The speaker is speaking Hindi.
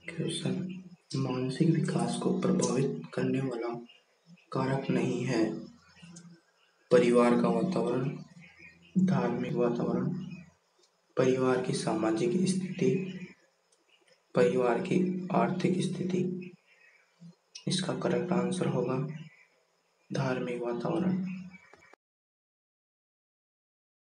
क्वेश्चन मानसिक विकास को प्रभावित करने वाला कारक नहीं है। परिवार का वातावरण, धार्मिक वातावरण, परिवार की सामाजिक स्थिति, परिवार की आर्थिक स्थिति। इसका करेक्ट आंसर होगा धार्मिक वातावरण।